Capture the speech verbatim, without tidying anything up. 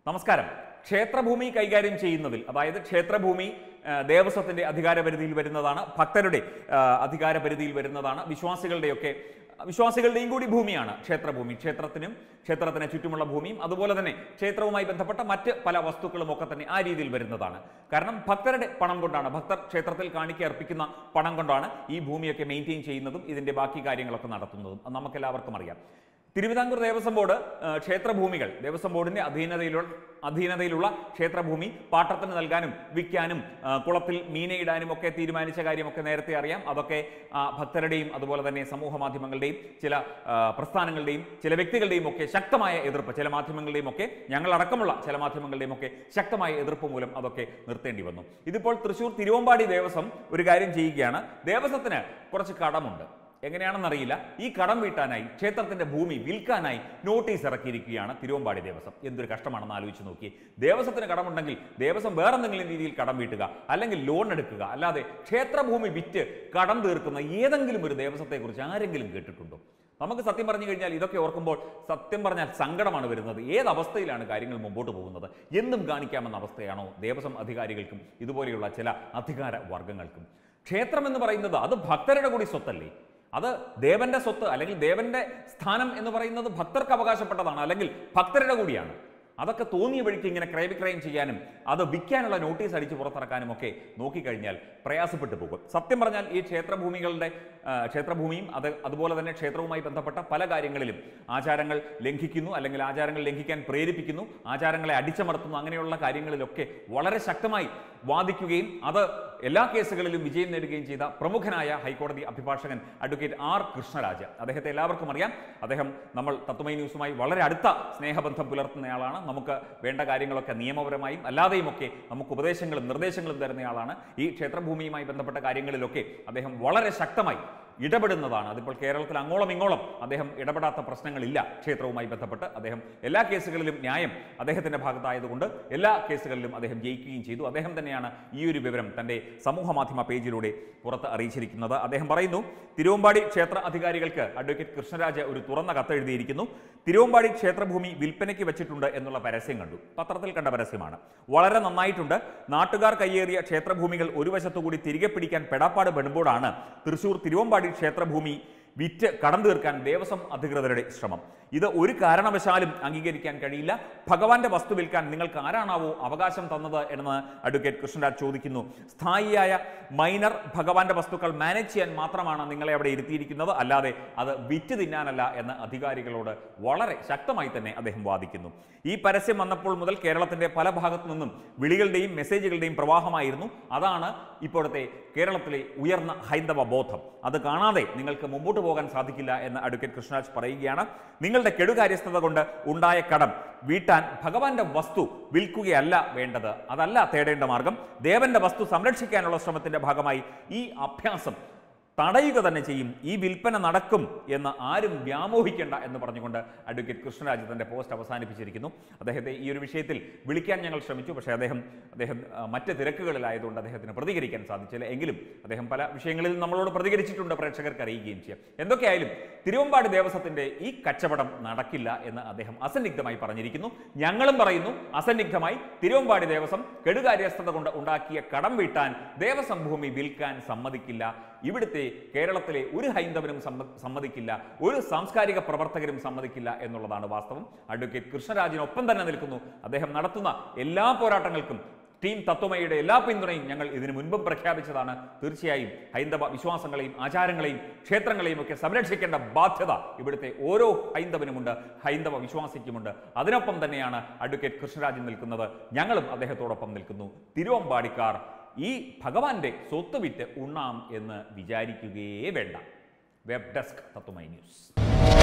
നമസ്കാരം. ക്ഷേത്രഭൂമി കൈകാര്യം ചെയ്യുന്നതിൽ, അതായത് ക്ഷേത്രഭൂമി ദേവസ്വത്തിന്റെ അധികാരപരിധിയിൽ വരുന്നതാണ്, ഭക്തരുടെ അധികാരപരിധിയിൽ വരുന്നതാണ്, വിശ്വാസികളുടെയൊക്കെ വിശ്വാസികളുടെയും കൂടി ഭൂമിയാണ് ക്ഷേത്രഭൂമി. ക്ഷേത്രത്തിനും ക്ഷേത്രത്തിന് ചുറ്റുമുള്ള ഭൂമിയും അതുപോലെ തന്നെ ക്ഷേത്രവുമായി ബന്ധപ്പെട്ട മറ്റ് പല വസ്തുക്കളും ഒക്കെ തന്നെ ആ രീതിയിൽ വരുന്നതാണ്. കാരണം ഭക്തരുടെ പണം കൊണ്ടാണ്, ഭക്തർ ക്ഷേത്രത്തിൽ കാണിക്ക അർപ്പിക്കുന്ന പണം കൊണ്ടാണ് ഈ ഭൂമിയൊക്കെ മെയിൻറ്റെയിൻ ചെയ്യുന്നതും ഇതിന്റെ ബാക്കി കാര്യങ്ങളൊക്കെ നടത്തുന്നതും. അത് നമുക്കെല്ലാവർക്കും അറിയാം. തിരുവിതാംകൂർ ദേവസ്വം ബോർഡ് ക്ഷേത്രഭൂമികൾ, ദേവസ്വം ബോർഡിന്റെ അധീനതയിലുള്ള അധീനതയിലുള്ള ക്ഷേത്രഭൂമി പാട്ടത്തിന് നൽകാനും വിൽക്കാനും കുളത്തിൽ മീനയിടാനും ഒക്കെ തീരുമാനിച്ച കാര്യമൊക്കെ നേരത്തെ അറിയാം. അതൊക്കെ ഭക്തരുടെയും അതുപോലെ തന്നെ സമൂഹ മാധ്യമങ്ങളുടെയും ചില പ്രസ്ഥാനങ്ങളുടെയും ചില വ്യക്തികളുടെയും ഒക്കെ ശക്തമായ എതിർപ്പ്, ചില മാധ്യമങ്ങളുടെയും ഒക്കെ ഞങ്ങളടക്കമുള്ള ചില മാധ്യമങ്ങളുടെയും ഒക്കെ ശക്തമായ എതിർപ്പ് മൂലം അതൊക്കെ നിർത്തേണ്ടി വന്നു. ഇതിപ്പോൾ തൃശ്ശൂർ തിരുവമ്പാടി ദേവസ്വം ഒരു കാര്യം ചെയ്യുകയാണ്. ദേവസ്വത്തിന് കുറച്ച് കടമുണ്ട്. എങ്ങനെയാണെന്നറിയില്ല. ഈ കടം വീട്ടാനായി ക്ഷേത്രത്തിന്റെ ഭൂമി വിൽക്കാനായി നോട്ടീസ് ഇറക്കിയിരിക്കുകയാണ് തിരുവമ്പാടി ദേവസ്വം. എന്തൊരു കഷ്ടമാണെന്ന് ആലോചിച്ച് നോക്കി. ദേവസ്വത്തിന് കടമുണ്ടെങ്കിൽ ദേവസ്വം വേറെ എന്തെങ്കിലും രീതിയിൽ കടം വീട്ടുക, അല്ലെങ്കിൽ ലോൺ എടുക്കുക. അല്ലാതെ ക്ഷേത്രഭൂമി വിറ്റ് കടം തീർക്കുന്ന ഏതെങ്കിലും ഒരു ദേവസ്വത്തെക്കുറിച്ച് ആരെങ്കിലും കേട്ടിട്ടുണ്ടോ? നമുക്ക് സത്യം പറഞ്ഞു കഴിഞ്ഞാൽ ഇതൊക്കെ ഓർക്കുമ്പോൾ സത്യം പറഞ്ഞാൽ സങ്കടമാണ് വരുന്നത്. ഏതവസ്ഥയിലാണ് കാര്യങ്ങൾ മുമ്പോട്ട് പോകുന്നത്? എന്തും കാണിക്കാമെന്ന അവസ്ഥയാണോ ദേവസ്വം അധികാരികൾക്കും ഇതുപോലെയുള്ള ചില അധികാര വർഗങ്ങൾക്കും? ക്ഷേത്രം എന്ന് പറയുന്നത് അത് ഭക്തരുടെ കൂടി സ്വത്തല്ലേ? അത് ദേവന്റെ സ്വത്ത്, അല്ലെങ്കിൽ ദേവന്റെ സ്ഥാനം എന്ന് പറയുന്നത് ഭക്തർക്ക് അവകാശപ്പെട്ടതാണ്, അല്ലെങ്കിൽ ഭക്തരുടെ കൂടിയാണ്. അതൊക്കെ തോന്നിയ വഴിക്ക് ഇങ്ങനെ ക്രയവിക്രയം ചെയ്യാനും അത് വിൽക്കാനുള്ള നോട്ടീസ് അടിച്ച് പുറത്തിറക്കാനും ഒക്കെ നോക്കിക്കഴിഞ്ഞാൽ പ്രയാസപ്പെട്ടു പോകും. സത്യം പറഞ്ഞാൽ ഈ ക്ഷേത്രഭൂമികളുടെ ക്ഷേത്രഭൂമിയും അത് അതുപോലെ തന്നെ ക്ഷേത്രവുമായി ബന്ധപ്പെട്ട പല കാര്യങ്ങളിലും ആചാരങ്ങൾ ലംഘിക്കുന്നു, അല്ലെങ്കിൽ ആചാരങ്ങൾ ലംഘിക്കാൻ പ്രേരിപ്പിക്കുന്നു, ആചാരങ്ങളെ അടിച്ചമർത്തുന്നു, അങ്ങനെയുള്ള കാര്യങ്ങളിലൊക്കെ വളരെ ശക്തമായി വാദിക്കുകയും അത് എല്ലാ കേസുകളിലും വിജയം നേടുകയും ചെയ്ത പ്രമുഖനായ ഹൈക്കോടതി അഭിഭാഷകൻ അഡ്വക്കേറ്റ് ആർ കൃഷ്ണരാജ്. അദ്ദേഹത്തെ എല്ലാവർക്കും അറിയാം. അദ്ദേഹം നമ്മൾ തത്വമൈ ന്യൂസുമായി വളരെ അടുത്ത സ്നേഹബന്ധം പുലർത്തുന്നയാളാണ്. നമുക്ക് വേണ്ട കാര്യങ്ങളൊക്കെ നിയമപരമായും അല്ലാതെയും ഒക്കെ നമുക്ക് ഉപദേശങ്ങളും നിർദ്ദേശങ്ങളും തരുന്നയാളാണ്. ഈ ക്ഷേത്രഭൂമിയുമായി ബന്ധപ്പെട്ട കാര്യങ്ങളിലൊക്കെ അദ്ദേഹം വളരെ ശക്തമായി ഇടപെടുന്നതാണ്. അതിപ്പോൾ കേരളത്തിൽ അങ്ങോളം ഇങ്ങോളം അദ്ദേഹം ഇടപെടാത്ത പ്രശ്നങ്ങളില്ല ക്ഷേത്രവുമായി ബന്ധപ്പെട്ട്. അദ്ദേഹം എല്ലാ കേസുകളിലും ന്യായം അദ്ദേഹത്തിന്റെ ഭാഗത്തായതുകൊണ്ട് എല്ലാ കേസുകളിലും അദ്ദേഹം ജയിക്കുകയും ചെയ്തു. അദ്ദേഹം തന്നെയാണ് ഈ ഒരു വിവരം തന്റെ സമൂഹ മാധ്യമ പേജിലൂടെ പുറത്ത് അറിയിച്ചിരിക്കുന്നത്. അദ്ദേഹം പറയുന്നു, തിരുവമ്പാടി ക്ഷേത്ര അധികാരികൾക്ക് അഡ്വക്കേറ്റ് കൃഷ്ണരാജ് ഒരു തുറന്ന കത്തെഴുതിയിരിക്കുന്നു. തിരുവമ്പാടി ക്ഷേത്രഭൂമി വിൽപ്പനയ്ക്ക് വെച്ചിട്ടുണ്ട് എന്നുള്ള പരസ്യം കണ്ടു. പത്രത്തിൽ കണ്ട പരസ്യമാണ്. വളരെ നന്നായിട്ടുണ്ട്. നാട്ടുകാർ കയ്യേറിയ ക്ഷേത്രഭൂമികൾ ഒരു വശത്തുകൂടി തിരികെ പിടിക്കാൻ പെടാപ്പാട് പെടുമ്പോഴാണ് തൃശ്ശൂർ തിരുവമ്പാടി ക്ഷേത്രഭൂമി വിറ്റ് കടം തീർക്കാൻ ദേവസ്വം അധികൃതരുടെ ശ്രമം. ഇത് ഒരു കാരണവശാലും അംഗീകരിക്കാൻ കഴിയില്ല. ഭഗവാന്റെ വസ്തു വിൽക്കാൻ നിങ്ങൾക്ക് ആരാണാവോ അവകാശം തന്നത് എന്ന് അഡ്വക്കേറ്റ് കൃഷ്ണരാജ് ചോദിക്കുന്നു. സ്ഥായിയായ മൈനർ ഭഗവാന്റെ വസ്തുക്കൾ മാനേജ് ചെയ്യാൻ മാത്രമാണ് നിങ്ങളെ അവിടെ ഇരുത്തിയിരിക്കുന്നത്, അല്ലാതെ അത് വിറ്റ് തിന്നാനല്ല എന്ന് അധികാരികളോട് വളരെ ശക്തമായി തന്നെ അദ്ദേഹം വാദിക്കുന്നു. ഈ പരസ്യം വന്നപ്പോൾ മുതൽ കേരളത്തിന്റെ പല ഭാഗത്തു നിന്നും വിളികളുടെയും മെസ്സേജുകളുടെയും പ്രവാഹമായിരുന്നു. അതാണ് ഇപ്പോഴത്തെ കേരളത്തിലെ ഉയർന്ന ഹൈന്ദവ ബോധം. അത് കാണാതെ നിങ്ങൾക്ക് മുമ്പോട്ട് പോകാൻ സാധിക്കില്ല എന്ന് അഡ്വക്കേറ്റ് കൃഷ്ണരാജ് പറയുകയാണ്. നിങ്ങളുടെ കെടുകാര്യസ്ഥത കൊണ്ട് ഉണ്ടായ കടം വീട്ടാൻ ഭഗവാന്റെ വസ്തു വിൽക്കുകയല്ല വേണ്ടത്, അതല്ല തേടേണ്ട മാർഗം. ദേവന്റെ വസ്തു സംരക്ഷിക്കാനുള്ള ശ്രമത്തിന്റെ ഭാഗമായി ഈ അഭ്യാസം തടയുക തന്നെ ചെയ്യും. ഈ വിൽപ്പന നടക്കും എന്ന് ആരും വ്യാമോഹിക്കേണ്ട എന്ന് പറഞ്ഞുകൊണ്ട് അഡ്വക്കേറ്റ് കൃഷ്ണരാജ് തന്റെ പോസ്റ്റ് അവസാനിപ്പിച്ചിരിക്കുന്നു. അദ്ദേഹത്തെ ഈ ഒരു വിഷയത്തിൽ വിളിക്കാൻ ഞങ്ങൾ ശ്രമിച്ചു. പക്ഷേ അദ്ദേഹം അദ്ദേഹം മറ്റ് തിരക്കുകളിലായതുകൊണ്ട് അദ്ദേഹത്തിന് പ്രതികരിക്കാൻ സാധിച്ചില്ല. എങ്കിലും അദ്ദേഹം പല വിഷയങ്ങളിൽ നമ്മളോട് പ്രതികരിച്ചിട്ടുണ്ട്, പ്രേക്ഷകർക്ക് അറിയുകയും ചെയ്യാം. എന്തൊക്കെയായാലും തിരുവമ്പാടി ദേവസ്വത്തിന്റെ ഈ കച്ചവടം നടക്കില്ല എന്ന് അദ്ദേഹം അസന്നിഗ്ധമായി പറഞ്ഞിരിക്കുന്നു. ഞങ്ങളും പറയുന്നു അസന്നിഗ്ധമായി, തിരുവമ്പാടി ദേവസ്വം കെടുകാര്യസ്ഥത കൊണ്ട് ഉണ്ടാക്കിയ കടം വീട്ടാൻ ദേവസ്വം ഭൂമി വിൽക്കാൻ സമ്മതിക്കില്ല. ഇവിടുത്തെ കേരളത്തിലെ ഒരു ഹൈന്ദവനും സമ്മതിക്കില്ല, ഒരു സാംസ്കാരിക പ്രവർത്തകരും സമ്മതിക്കില്ല എന്നുള്ളതാണ് വാസ്തവം. അഡ്വക്കേറ്റ് കൃഷ്ണരാജിനൊപ്പം തന്നെ നിൽക്കുന്നു. അദ്ദേഹം നടത്തുന്ന എല്ലാ പോരാട്ടങ്ങൾക്കും ടീം തത്വമയുടെ എല്ലാ പിന്തുണയും ഞങ്ങൾ ഇതിനു മുൻപും പ്രഖ്യാപിച്ചതാണ്. തീർച്ചയായും ഹൈന്ദവ വിശ്വാസങ്ങളെയും ആചാരങ്ങളെയും ക്ഷേത്രങ്ങളെയും ഒക്കെ സംരക്ഷിക്കേണ്ട ബാധ്യത ഇവിടുത്തെ ഓരോ ഹൈന്ദവനുമുണ്ട്, ഹൈന്ദവ വിശ്വാസിക്കുമുണ്ട്. അതിനൊപ്പം തന്നെയാണ് അഡ്വക്കേറ്റ് കൃഷ്ണരാജൻ നിൽക്കുന്നത്. ഞങ്ങളും അദ്ദേഹത്തോടൊപ്പം നിൽക്കുന്നു. തിരുവമ്പാടിക്കാർ ഈ ഭഗവാന്റെ സ്വത്ത് വിറ്റ് ഉണ്ണാം എന്ന് വിചാരിക്കുകയേ വേണ്ട. Web desk Tatwamayi news.